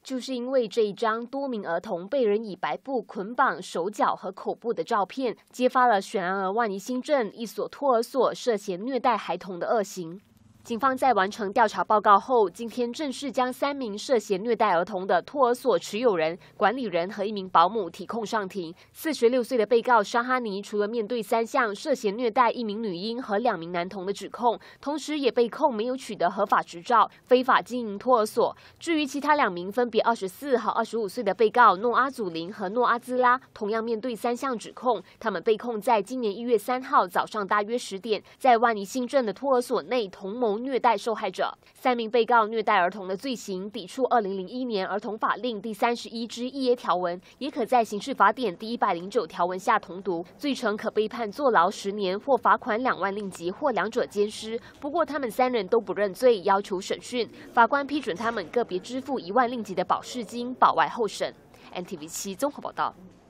就是因为这一张多名儿童被人以白布捆绑手脚和口部的照片，揭发了选安儿万宜新镇一所托儿所涉嫌虐待孩童的恶行。警方在完成调查报告后，今天正式将3名涉嫌虐待儿童的托儿所持有人、管理人和1名保姆提控上庭。46岁的被告沙哈尼除了面对3项涉嫌虐待1名女婴和2名男童的指控，同时也被控没有取得合法执照、非法经营托儿所。至于其他2名分别24和25岁的被告诺阿祖林和诺阿兹拉，同样面对3项指控。他们被控在今年1月3号早上大约10点，在万宜新镇的托儿所内同谋虐待受害者。3名被告虐待儿童的罪行抵触2001年儿童法令第31之1A 条文，也可在刑事法典第109条文下同读，罪成可被判坐牢10年或罚款2万令吉或2者兼施。不过他们3人都不认罪，要求审讯。法官批准他们个别支付1万令吉的保释金，保外候审。NTV7综合报道。